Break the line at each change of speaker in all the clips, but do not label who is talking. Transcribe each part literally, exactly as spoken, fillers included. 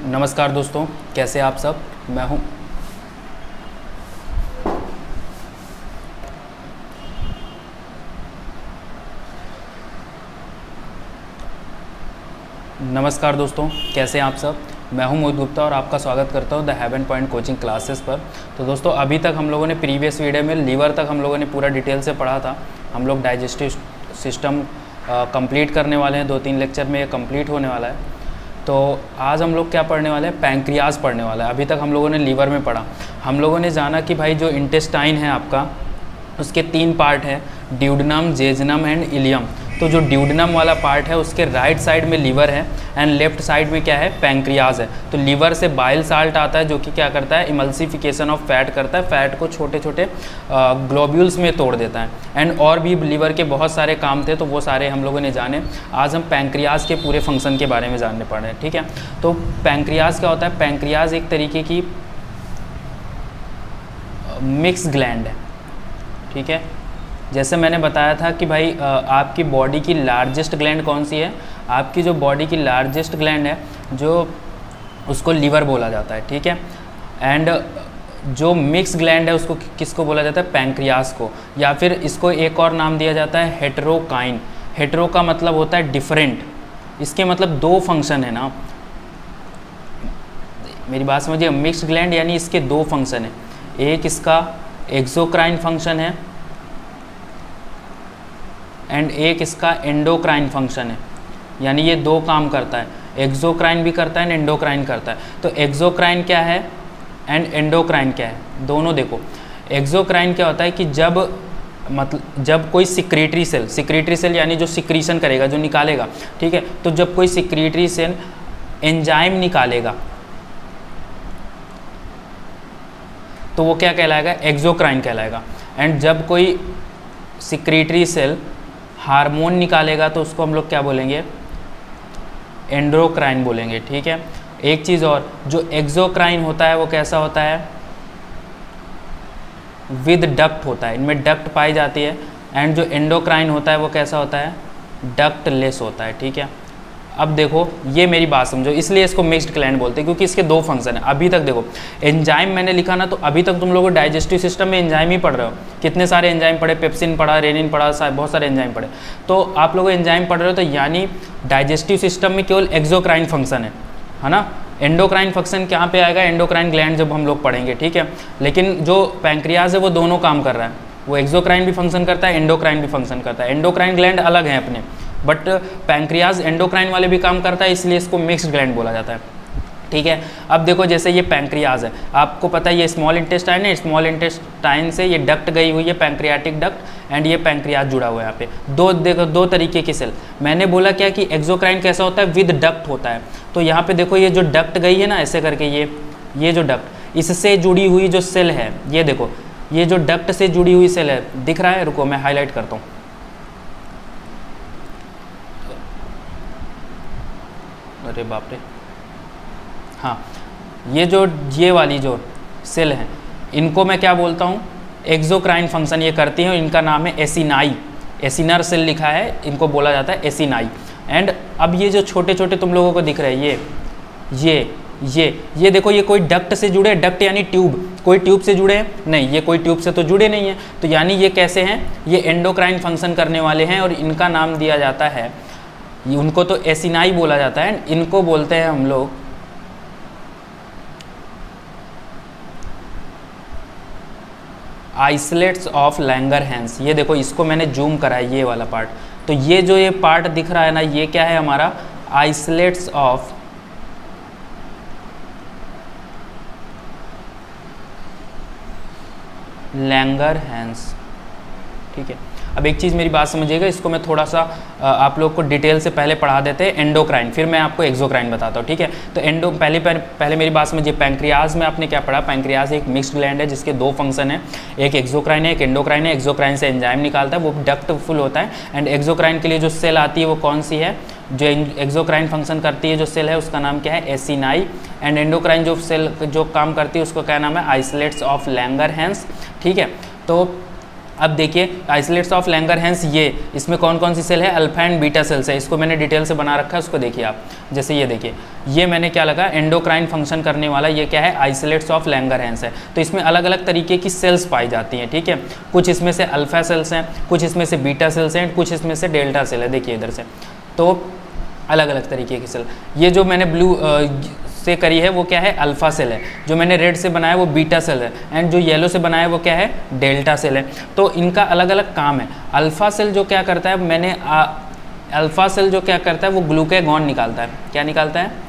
नमस्कार दोस्तों, कैसे आप सब। मैं हूं नमस्कार दोस्तों कैसे आप सब मैं हूं मोहित गुप्ता और आपका स्वागत करता हूं the Heaven Point coaching classes पर। तो दोस्तों, अभी तक हम लोगों ने प्रीवियस वीडियो में लीवर तक हम लोगों ने पूरा डिटेल से पढ़ा था। हम लोग डाइजेस्टिव सिस्टम कंप्लीट करने वाले हैं, दो तीन लेक्चर में ये कंप्लीट होने वाला है। तो आज हम लोग क्या पढ़ने वाले हैं, पैंक्रियाज पढ़ने वाला है। अभी तक हम लोगों ने लीवर में पढ़ा। हम लोगों ने जाना कि भाई जो इंटेस्टाइन है आपका, उसके तीन पार्ट है, ड्यूडेनम, जेजुनम एंड इलियम। तो जो ड्यूडेनम वाला पार्ट है उसके राइट साइड में लीवर है एंड लेफ्ट साइड में क्या है, पैंक्रियाज है। तो लीवर से बाइल साल्ट आता है जो कि क्या करता है, इमल्सिफिकेशन ऑफ फैट करता है, फैट को छोटे छोटे ग्लोब्यूल्स में तोड़ देता है। एंड और भी लीवर के बहुत सारे काम थे, तो वो सारे हम लोगों ने जाने। आज हम पैंक्रियाज के पूरे फंक्शन के बारे में जानने पड़ रहे हैं, ठीक है। तो पैंक्रियाज क्या होता है, पैंक्रियाज एक तरीके की मिक्स ग्लैंड है, ठीक है। जैसे मैंने बताया था कि भाई आपकी बॉडी की लार्जेस्ट ग्लैंड कौन सी है, आपकी जो बॉडी की लार्जेस्ट ग्लैंड है जो उसको लीवर बोला जाता है, ठीक है। एंड जो मिक्स ग्लैंड है उसको किसको बोला जाता है, पैंक्रियाज को। या फिर इसको एक और नाम दिया जाता है हेटेरोकाइन। हेटेरो का मतलब होता है डिफरेंट, इसके मतलब दो फंक्शन है ना, मेरी बात समझिए। मिक्स ग्लैंड यानी इसके दो फंक्शन है, एक इसका एक्सोक्राइन फंक्शन है एंड एक इसका एंडोक्राइन फंक्शन है। यानी ये दो काम करता है, एक्सोक्राइन भी करता है एंड एंडोक्राइन करता है। तो एक्सोक्राइन क्या है एंड एंडोक्राइन क्या है, दोनों देखो। एक्सोक्राइन क्या होता है कि जब मतलब जब कोई सिक्रेटरी सेल, सिक्रेटरी सेल यानी जो सिक्रीशन करेगा, जो निकालेगा, ठीक है। तो जब कोई सिक्रेटरी सेल एंजाइम निकालेगा तो वो क्या कहलाएगा, एक्सोक्राइन कहलाएगा। एंड जब कोई सिक्रेटरी सेल हार्मोन निकालेगा तो उसको हम लोग क्या बोलेंगे, एंडोक्राइन बोलेंगे, ठीक है। एक चीज़ और, जो एक्सोक्राइन होता है वो कैसा होता है, विद डक्ट होता है, इनमें डक्ट पाई जाती है। एंड जो एंडोक्राइन होता है वो कैसा होता है, डक्ट लेस होता है, ठीक है। अब देखो, ये मेरी बात समझो, इसलिए इसको मिक्स्ड ग्लैंड बोलते हैं क्योंकि इसके दो फंक्शन है। अभी तक देखो एंजाइम मैंने लिखा ना, तो अभी तक तुम लोगों डाइजेस्टिव सिस्टम में एंजाइम ही पढ़ रहे हो। कितने सारे एंजाइम पढ़े, पेप्सिन पढ़ा, रेनिन पढ़ा, बहुत सारे एंजाइम पढ़े। तो आप लोग एंजाइम पढ़ रहे हो, तो यानी डाइजेस्टिव सिस्टम में केवल एक्सोक्राइन फंक्शन है, है ना। एंडोक्राइन फंक्शन कहाँ पे आएगा, एंडोक्राइन ग्लैंड जब हम लोग पढ़ेंगे, ठीक है। लेकिन जो पैंक्रियाज है वो दोनों काम कर रहा है, वो एक्सोक्राइन भी फंक्शन करता है, एंडोक्राइन भी फंक्शन करता है। एंडोक्राइन ग्लैंड अलग है अपने, बट पैंक्रियाज एंडोक्राइन वाले भी काम करता है, इसलिए इसको मिक्स्ड ग्लैंड बोला जाता है, ठीक है। अब देखो, जैसे ये पैंक्रियाज है, आपको पता है ये स्मॉल इंटेस्टाइन है, स्मॉल इंटेस्टाइन से ये डक्ट गई हुई है, पैंक्रियाटिक डक्ट, एंड ये पैंक्रियाज जुड़ा हुआ है यहाँ पे। दो देखो, दो तरीके की सेल। मैंने बोला क्या कि एक्सोक्राइन कैसा होता है, विद डक्ट होता है। तो यहाँ पे देखो, ये जो डक्ट गई है ना, ऐसे करके ये ये जो डक्ट, इससे जुड़ी हुई जो सेल है, ये देखो, ये जो डक्ट से जुड़ी हुई सेल है, दिख रहा है, रुको मैं हाईलाइट करता हूँ। अरे बाप रे, हाँ, ये जो ये वाली जो सेल हैं, इनको मैं क्या बोलता हूँ, एक्सोक्राइन फंक्शन ये करती हैं। इनका नाम है एसिनाई, एसिनर सेल लिखा है, इनको बोला जाता है एसिनाई। एंड अब ये जो छोटे छोटे तुम लोगों को दिख रहे हैं, ये ये ये ये देखो, ये कोई डक्ट से जुड़े, डक्ट यानी ट्यूब, कोई ट्यूब से जुड़े हैं नहीं, ये कोई ट्यूब से तो जुड़े नहीं हैं। तो यानी ये कैसे हैं, ये एंडोक्राइन फंक्शन करने वाले हैं और इनका नाम दिया जाता है, उनको तो एसिनाई बोला जाता है, इनको बोलते हैं हम लोग आइसोलेट्स ऑफ लैंगरहैंस। ये देखो, इसको मैंने जूम करा है, ये वाला पार्ट। तो ये जो ये पार्ट दिख रहा है ना, ये क्या है हमारा, आइसोलेट्स ऑफ लैंगरहैंस, ठीक है। अब एक चीज़ मेरी बात समझिएगा, इसको मैं थोड़ा सा आप लोग को डिटेल से पहले पढ़ा देते हैं, एंडोक्राइन, फिर मैं आपको एक्सोक्राइन बताता हूँ, ठीक है। तो एंडो पहले पहले मेरी बात समझिए, पैंक्रियाज में आपने क्या पढ़ा, पैंक्रियाज एक मिक्स्ड ग्लैंड है जिसके दो फंक्शन है, एक एक्सोक्राइन है, एक एंडोक्राइन है। एक्सोक्राइन से एंजाइम निकालता है, वो डक्ट फुल होता है। एंड एक्सोक्राइन के लिए जो सेल आती है वो कौन सी है, जो एक्सोक्राइन फंक्शन करती है जो सेल है उसका नाम क्या है, एसिनाई। एंड एंडोक्राइन जो सेल जो काम करती है उसको क्या नाम है, आइसोलेट्स ऑफ लैंगरहैंस, ठीक है। तो अब देखिए आइसोलेट्स ऑफ लैंगरहैंस, ये इसमें कौन कौन सी सेल है, अल्फा एंड बीटा सेल्स है। इसको मैंने डिटेल से बना रखा है, उसको देखिए आप। जैसे ये देखिए, ये मैंने क्या लगा, एंडोक्राइन फंक्शन करने वाला ये क्या है, आइसोलेट्स ऑफ लैंगरहैंस है। तो इसमें अलग अलग तरीके की सेल्स पाई जाती हैं, ठीक है। कुछ इसमें से अल्फा सेल्स हैं, कुछ इसमें से बीटा सेल्स हैं, कुछ इसमें से डेल्टा सेल है। देखिए इधर से, तो अलग अलग तरीके की सेल। ये जो मैंने ब्लू से करी है वो क्या है, अल्फा सेल है। जो मैंने रेड से बनाया वो बीटा सेल है, एंड जो येलो से बनाया वो क्या है, डेल्टा सेल है। तो इनका अलग अलग काम है। अल्फा सेल जो क्या करता है, मैंने आ, अल्फा सेल जो क्या करता है वो ग्लूकेगॉन निकालता है। क्या निकालता है,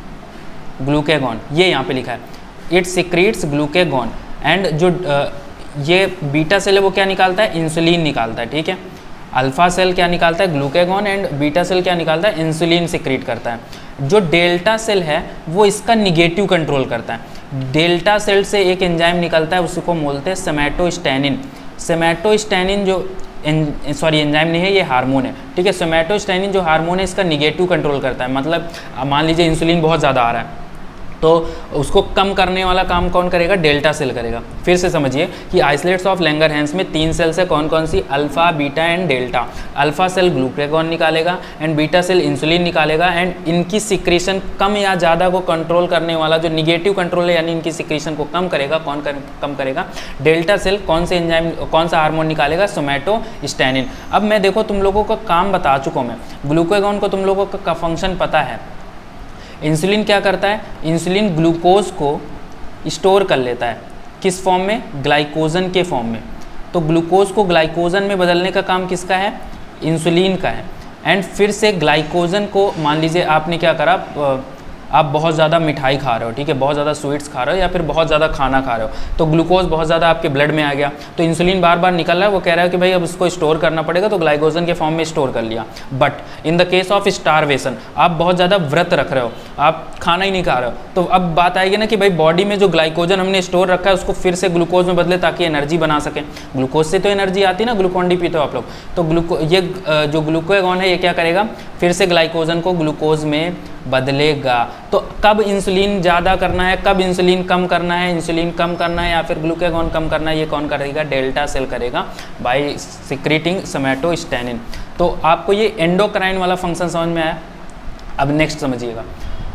ग्लूकेगॉन। ये यहाँ पे लिखा है, इट सिक्रीट्स ग्लूकेगॉन। एंड जो आ, ये बीटा सेल है वो क्या निकालता है, इंसुलिन निकालता है, ठीक है। अल्फा सेल क्या निकालता है, ग्लूकेगॉन, एंड बीटा सेल क्या निकालता है, इंसुलिन सिक्रीट करता है। जो डेल्टा सेल है वो इसका निगेटिव कंट्रोल करता है। डेल्टा सेल से एक एंजाइम निकलता है, उसको बोलते हैं सोमैटोस्टैनिन। सोमैटोस्टैनिन जो सॉरी एंजाइम नहीं है, ये हार्मोन है, ठीक है। सोमैटोस्टैनिन जो हार्मोन है इसका निगेटिव कंट्रोल करता है। मतलब मान लीजिए इंसुलिन बहुत ज़्यादा आ रहा है, तो उसको कम करने वाला काम कौन करेगा, डेल्टा सेल करेगा। फिर से समझिए कि आइसोलेट्स ऑफ लैंगरहैंस में तीन सेल्स है, कौन कौन सी, alpha, beta and delta. Alpha cell glucagon निकालेगा एंड बीटा सेल इंसुलिन निकालेगा, एंड इनकी सिक्रीशन कम या ज़्यादा को कंट्रोल करने वाला जो निगेटिव कंट्रोल है, यानी इनकी सिक्रीशन को कम करेगा, कौन कर, कम करेगा, डेल्टा सेल। कौन से एंजाइम, कौन सा हार्मोन निकालेगा, सोमैटोस्टैनिन। अब मैं देखो तुम लोगों का काम बता चुका हूँ मैं, ग्लूकेगॉन को तुम लोगों का फंक्शन पता है। इंसुलिन क्या करता है, इंसुलिन ग्लूकोज को स्टोर कर लेता है, किस फॉर्म में, ग्लाइकोजन के फॉर्म में। तो ग्लूकोज को ग्लाइकोजन में बदलने का काम किसका है, इंसुलिन का है। एंड फिर से ग्लाइकोजन को, मान लीजिए आपने क्या करा, आप बहुत ज़्यादा मिठाई खा रहे हो, ठीक है, बहुत ज़्यादा स्वीट्स खा रहे हो या फिर बहुत ज़्यादा खाना खा रहे हो, तो ग्लूकोज बहुत ज़्यादा आपके ब्लड में आ गया, तो इंसुलिन बार बार निकल रहा है, वो कह रहा है कि भाई अब इसको स्टोर करना पड़ेगा, तो ग्लाइकोजन के फॉर्म में स्टोर कर लिया। But in the case of starvation, आप बहुत ज़्यादा व्रत रख रहे हो, आप खाना ही नहीं खा रहे हो, तो अब बात आएगी ना कि भाई बॉडी में जो ग्लाइकोजन हमने स्टोर रखा है उसको फिर से ग्लूकोज में बदले ताकि एनर्जी बना सके। ग्लूकोज से तो एनर्जी आती है ना, ग्लूकोन डी पीते हो आप लोग, तो ग्लूको ये जो ग्लूकेगॉन है ये क्या करेगा, फिर से ग्लाइकोजन को ग्लूकोज में बदलेगा। तो कब इंसुलिन ज़्यादा करना है, कब इंसुलिन कम करना है, इंसुलिन कम करना है या फिर ग्लूकेगॉन कम करना है, ये कौन करेगा, डेल्टा सेल करेगा बाय सिक्रीटिंग सोमैटोस्टैनिन। तो आपको ये एंडोक्राइन वाला फंक्शन समझ में आया। अब नेक्स्ट समझिएगा,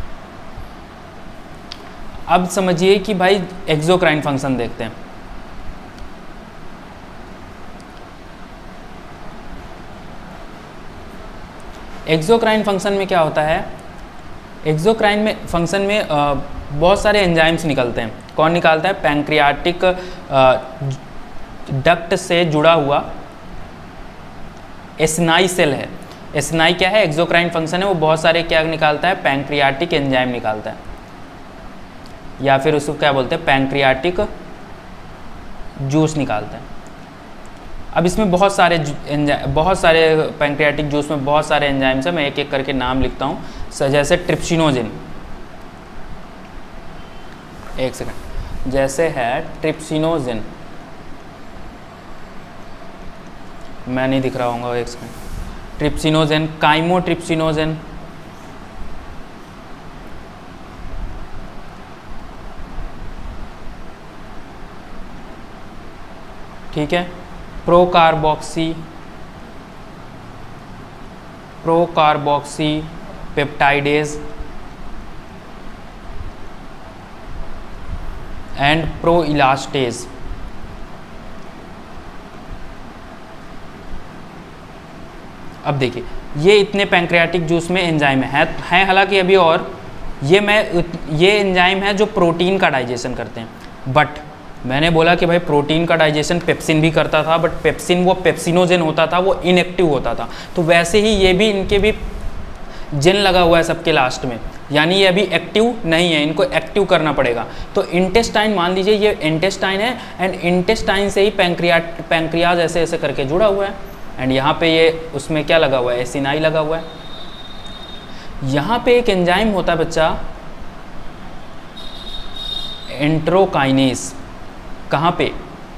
अब समझिए कि भाई एक्सोक्राइन फंक्शन देखते हैं। एक्सोक्राइन फंक्शन में क्या होता है, एक्सोक्राइन में फंक्शन में आ, बहुत सारे एंजाइम्स निकलते हैं। कौन निकालता है, पैंक्रियाटिक डक्ट से जुड़ा हुआ एस्नाई सेल है। एस्नाई क्या है, एक्सोक्राइन फंक्शन है, वो बहुत सारे क्या निकालता है, पैंक्रियाटिक एंजाइम निकालता है, या फिर उसको क्या बोलते हैं, पैंक्रियाटिक जूस निकालता है। अब इसमें बहुत सारे बहुत सारे पैंक्रियाटिक जूस में बहुत सारे एंजाइम्स हैं, मैं एक एक करके नाम लिखता हूँ। जैसे ट्रिप्सिनोजिन, एक सेकंड, जैसे है ट्रिप्सिनोजिन, मैं नहीं दिख रहा होगा, एक सेकंड, ट्रिप्सिनोजिन, काइमोट्रिप्सिनोजिन, ठीक है, procarboxy procarboxypeptidase and proelastase. अब देखिए ये इतने पैंक्रियाटिक जूस में एंजाइम है हैं हालांकि अभी, और ये मैं ये एंजाइम है जो प्रोटीन का डाइजेशन करते हैं। बट मैंने बोला कि भाई प्रोटीन का डाइजेशन पेप्सिन भी करता था, बट पेप्सिन वो पेप्सिनोजेन होता था, वो इनएक्टिव होता था। तो वैसे ही ये भी, इनके भी जेन लगा हुआ है सबके लास्ट में, यानी ये अभी एक्टिव नहीं है, इनको एक्टिव करना पड़ेगा। तो इंटेस्टाइन, मान लीजिए ये इंटेस्टाइन है, एंड इंटेस्टाइन से ही पैंक्रिया पैंक्रियाज ऐसे ऐसे करके जुड़ा हुआ है, एंड यहाँ पे ये उसमें क्या लगा हुआ है, एसिनाई लगा हुआ है। यहाँ पे एक एंजाइम होता है बच्चा, एंट्रोकाइनेस। कहाँ पे,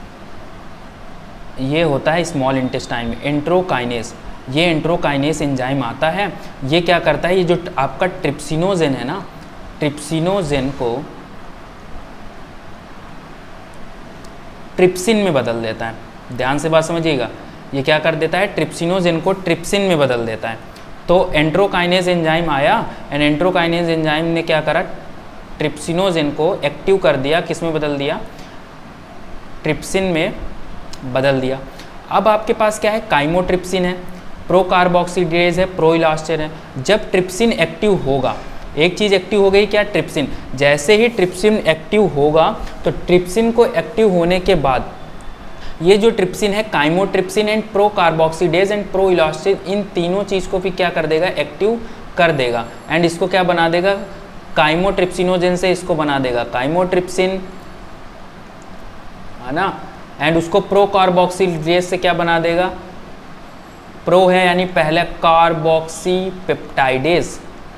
ये होता है स्मॉल इंटेस्टाइन में, एंट्रोकाइनेस। ये एंट्रोकाइनेस एंजाइम आता है, ये क्या करता है, ये जो आपका ट्रिप्सिनोजेन है ना, ट्रिप्सिनोजेन को ट्रिप्सिन में बदल देता है। ध्यान से बात समझिएगा, ये क्या कर देता है, ट्रिप्सिनोजेन को ट्रिप्सिन में बदल देता है। तो एंट्रोकाइनेज एंजाइम आया एंड एंट्रोकाइनेज एंजाइम ने क्या करा, ट्रिप्सिनोजेन को एक्टिव कर दिया, किस में बदल दिया, ट्रिप्सिन में बदल दिया। अब आपके पास क्या है, काइमोट्रिप्सिन है, प्रो कार्बोक्सीडेज है, प्रो इलास्टिन है। जब ट्रिप्सिन एक्टिव होगा, एक चीज़ एक्टिव हो गई क्या, ट्रिप्सिन। जैसे ही ट्रिप्सिन एक्टिव होगा तो ट्रिप्सिन को एक्टिव होने के बाद ये जो ट्रिप्सिन है, chymotrypsin and pro carboxidase and pro elastin, इन तीनों चीज़ को भी क्या कर देगा, एक्टिव कर देगा एंड इसको क्या बना देगा, काइमोट्रिप्सिनोजेन से इसको बना देगा काइमोट्रिप्सिन, है ना। एंड उसको प्रो कार्बोक्सीडेज से क्या बना देगा, प्रो है यानी पहले carboxypeptidase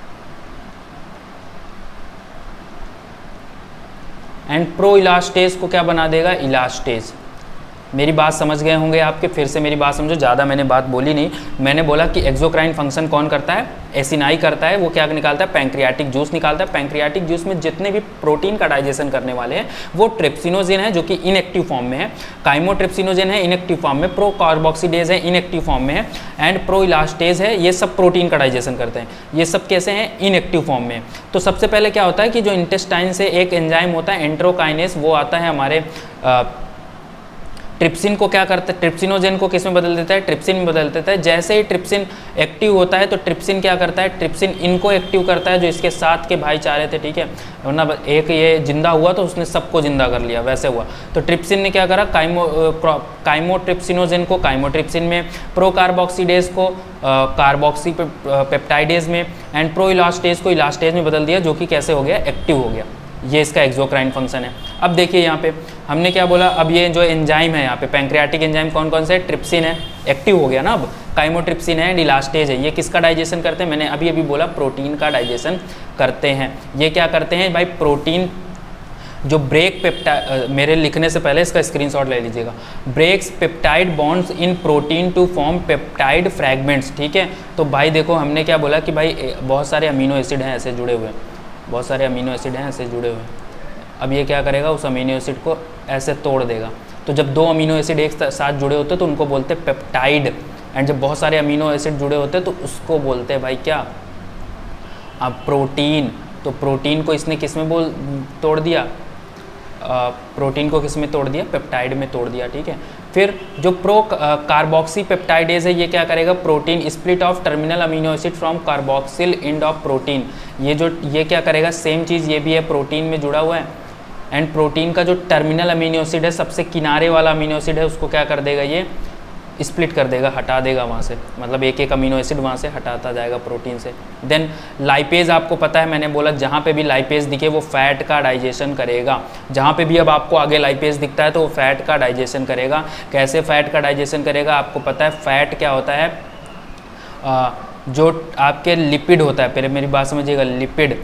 and pro elastase को क्या बना देगा, इलास्टेज। मेरी बात समझ गए होंगे आपके, फिर से मेरी बात समझो, ज़्यादा मैंने बात बोली नहीं। मैंने बोला कि एक्सोक्राइन फंक्शन कौन करता है, एसिनाई करता है। वो क्या निकालता है, पैंक्रियाटिक जूस निकालता है। पैंक्रियाटिक जूस में जितने भी प्रोटीन का डाइजेशन करने वाले हैं वो ट्रिप्सिनोजेन है जो कि इनएक्टिव फॉर्म में है, काइमोट्रिप्सिनोजेन है इनएक्टिव फॉर्म में, प्रो कार्बोक्सीडेज है इनएक्टिव फॉर्म में है एंड प्रो इलास्टेज है, ये सब प्रोटीन का डाइजेशन करते हैं। ये सब कैसे हैं, इनएक्टिव फॉर्म में। तो सबसे पहले क्या होता है कि जो इंटेस्टाइन से एक एंजाइम होता है एंट्रोकाइनेस, वो आता है हमारे आ, ट्रिप्सिन को क्या करता है, ट्रिप्सिनोजेन को किस में बदल देता है, ट्रिप्सिन में बदल देता है। जैसे ही ट्रिप्सिन एक्टिव होता है तो ट्रिप्सिन क्या करता है, ट्रिप्सिन इनको एक्टिव करता है जो इसके साथ के भाईचारे थे, ठीक है, वरना एक ये जिंदा हुआ तो उसने सबको जिंदा कर लिया, वैसे हुआ। तो ट्रिप्सिन ने क्या करा, काइमो काइमोट्रिप्सिनोजेन को काइमोट्रिप्सिन में, प्रो कार्बोक्सीडेज को कार्बोक्सी पेप्टाइडेज में एंड प्रो इलास्टेज को इलास्टेज में बदल दिया, जो कि कैसे हो गया, एक्टिव हो गया। ये इसका एक्सोक्राइन फंक्शन है। अब देखिए यहाँ पे हमने क्या बोला, अब ये जो एंजाइम है यहाँ पे पैंक्रियाटिक एंजाइम कौन कौन से है, ट्रिप्सिन है, एक्टिव हो गया ना। अब काइमोट्रिप्सिन है एंड इलास्टेज है। ये किसका डाइजेशन करते हैं, मैंने अभी अभी बोला प्रोटीन का डाइजेशन करते हैं। ये क्या करते हैं भाई, प्रोटीन जो ब्रेक पेप्टाइड, मेरे लिखने से पहले इसका स्क्रीनशॉट ले लीजिएगा, breaks peptide bonds in protein to form peptide fragments, ठीक है। तो भाई देखो हमने क्या बोला कि भाई बहुत सारे अमीनो एसिड हैं ऐसे जुड़े हुए, बहुत सारे अमीनो एसिड हैं ऐसे जुड़े हुए। अब ये क्या करेगा, उस अमीनो एसिड को ऐसे तोड़ देगा। तो जब दो अमीनो एसिड एक साथ जुड़े होते हैं तो उनको बोलते हैं पेप्टाइड, एंड जब बहुत सारे अमीनो एसिड जुड़े होते हैं तो उसको बोलते हैं भाई क्या, अब प्रोटीन। तो प्रोटीन को इसने किस में बोल तोड़ दिया, आ, प्रोटीन को किस में तोड़ दिया, पेप्टाइड में तोड़ दिया, ठीक है। फिर जो प्रो कार्बोक्सी पेप्टाइडेज है, ये क्या करेगा, protein split off terminal amino acid from carboxyl end of protein. ये जो ये क्या करेगा, सेम चीज़ ये भी है, प्रोटीन में जुड़ा हुआ है एंड प्रोटीन का जो टर्मिनल अमीनो एसिड है, सबसे किनारे वाला अमीनो एसिड है, उसको क्या कर देगा, ये स्प्लिट कर देगा, हटा देगा वहाँ से, मतलब एक एक अमीनो एसिड वहाँ से हटाता जाएगा प्रोटीन से। देन लाइपेज, आपको पता है मैंने बोला जहाँ पे भी लाइपेज दिखे वो फैट का डाइजेशन करेगा। जहाँ पे भी अब आपको आगे लाइपेज दिखता है तो वो फैट का डाइजेशन करेगा। कैसे फैट का डाइजेशन करेगा, आपको पता है फैट क्या होता है, आ, जो आपके लिपिड होता है, पहले मेरी बात समझिएगा, लिपिड,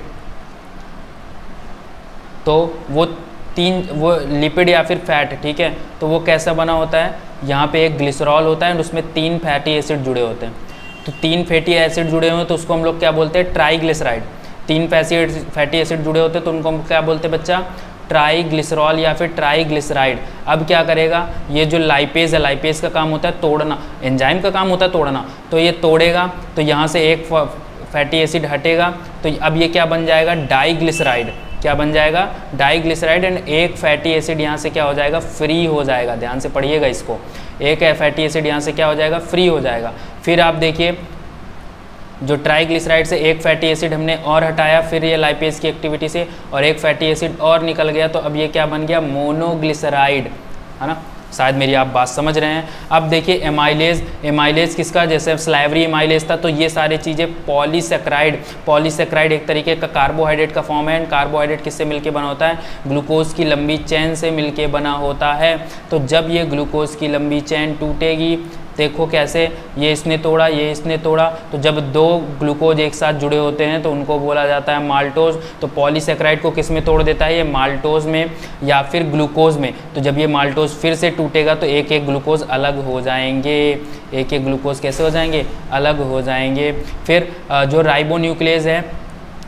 तो वो तीन, वो लिपिड या फिर फैट, ठीक है, तो वो कैसा बना होता है, यहाँ पे एक ग्लिसरॉल होता है और उसमें तीन फैटी एसिड जुड़े होते हैं। तो तीन फैटी एसिड जुड़े हुए हैं तो उसको हम लोग क्या बोलते हैं, ट्राईग्लिसराइड। तीन फैटी एसिड जुड़े होते हैं तो उनको हम क्या बोलते हैं बच्चा, ट्राईग्लिसरॉल या फिर ट्राईग्लिसराइड। अब क्या करेगा, ये जो लाइपेज है, लाइपेज का काम होता है तोड़ना, एंजाइम का काम होता है तोड़ना, तो ये तोड़ेगा तो यहाँ से एक फैटी एसिड हटेगा, तो अब ये क्या बन जाएगा, डाईग्लिसराइड। क्या बन जाएगा, डाईग्लिसराइड, एंड एक फैटी एसिड यहाँ से क्या हो जाएगा, फ्री हो जाएगा। ध्यान से पढ़िएगा इसको, एक फैटी एसिड यहाँ से क्या हो जाएगा, फ्री हो जाएगा। फिर आप देखिए जो ट्राईग्लिसराइड से एक फैटी एसिड हमने और हटाया, फिर ये लाइपेज की एक्टिविटी से और एक फैटी एसिड और निकल गया, तो अब ये क्या बन गया, मोनोग्लिसराइड, है ना। शायद मेरी आप बात समझ रहे हैं। अब देखिए एमाइलेज, एमाइलेज किसका, जैसे स्लैवरी एमाइलेज था, तो ये सारी चीज़ें पॉलीसेक्राइड, पॉलीसेक्राइड एक तरीके का कार्बोहाइड्रेट का फॉर्म है। एंड कार्बोहाइड्रेट किससे मिलके बना होता है, ग्लूकोज की लंबी चेन से मिलके बना होता है। तो जब ये ग्लूकोज की लंबी चेन टूटेगी, देखो कैसे, ये इसने तोड़ा, ये इसने तोड़ा, तो जब दो ग्लूकोज एक साथ जुड़े होते हैं तो उनको बोला जाता है माल्टोज। तो पॉलीसेक्राइड को किस में तोड़ देता है, ये माल्टोज में या फिर ग्लूकोज में। तो जब ये माल्टोज फिर से टूटेगा तो एक एक ग्लूकोज अलग हो जाएंगे, एक एक ग्लूकोज कैसे हो जाएंगे, अलग हो जाएंगे। फिर जो राइबोन्यूक्लियस है,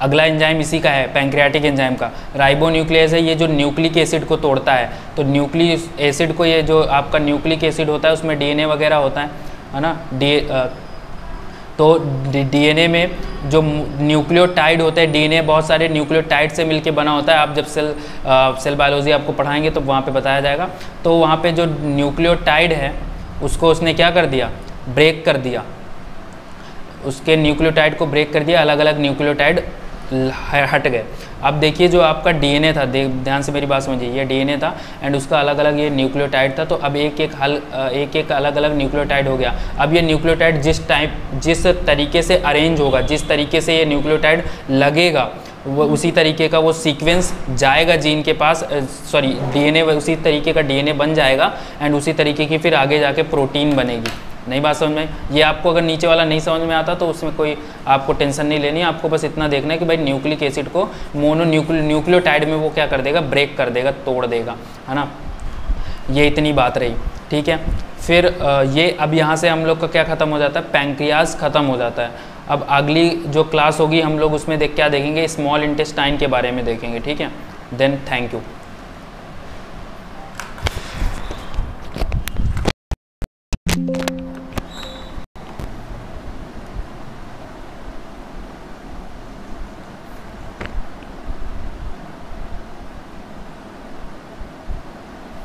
अगला एंजाइम इसी का है, पैंक्रियाटिक एंजाइम का, राइबोन्यूक्लियस है, ये जो न्यूक्लिक एसिड को तोड़ता है। तो न्यूक्लिक एसिड को, ये जो आपका न्यूक्लिक एसिड होता है उसमें डीएनए वगैरह होता है है ना, डी तो डीएनए में जो न्यूक्लियोटाइड होते हैं, डीएनए बहुत सारे न्यूक्लियोटाइड से मिलके बना होता है। आप जब सेल सेल बायोलॉजी आपको पढ़ाएंगे तो वहाँ पे बताया जाएगा। तो वहाँ पे जो न्यूक्लियोटाइड है उसको उसने क्या कर दिया, ब्रेक कर दिया, उसके न्यूक्लियोटाइड को ब्रेक कर दिया, अलग अलग न्यूक्लियोटाइड हट गए। अब देखिए जो आपका डीएनए था, ध्यान से मेरी बात समझिए, ये डीएनए था एंड उसका अलग अलग ये न्यूक्लियोटाइड था। तो अब एक एक हल एक एक अलग अलग न्यूक्लियोटाइड हो गया। अब ये न्यूक्लियोटाइड जिस टाइप जिस तरीके से अरेंज होगा, जिस तरीके से ये न्यूक्लियोटाइड लगेगा, वो उसी तरीके का वो सीक्वेंस जाएगा जीन के पास, सॉरी डीएनए, उसी तरीके का डीएनए बन जाएगा एंड उसी तरीके की फिर आगे जाके प्रोटीन बनेगी। नहीं बात समझ में? ये आपको अगर नीचे वाला नहीं समझ में आता तो उसमें कोई आपको टेंशन नहीं लेनी, आपको बस इतना देखना है कि भाई न्यूक्लिक एसिड को मोनो न्यूक्लियो न्यूक्लियोटाइड में वो क्या कर देगा, ब्रेक कर देगा, तोड़ देगा, है ना। ये इतनी बात रही, ठीक है। फिर ये अब यहाँ से हम लोग का क्या ख़त्म हो जाता है, पैंक्रियाज ख़त्म हो जाता है। अब अगली जो क्लास होगी हम लोग उसमें देख क्या देखेंगे, स्मॉल इंटेस्टाइन के बारे में देखेंगे, ठीक है। Then thank you.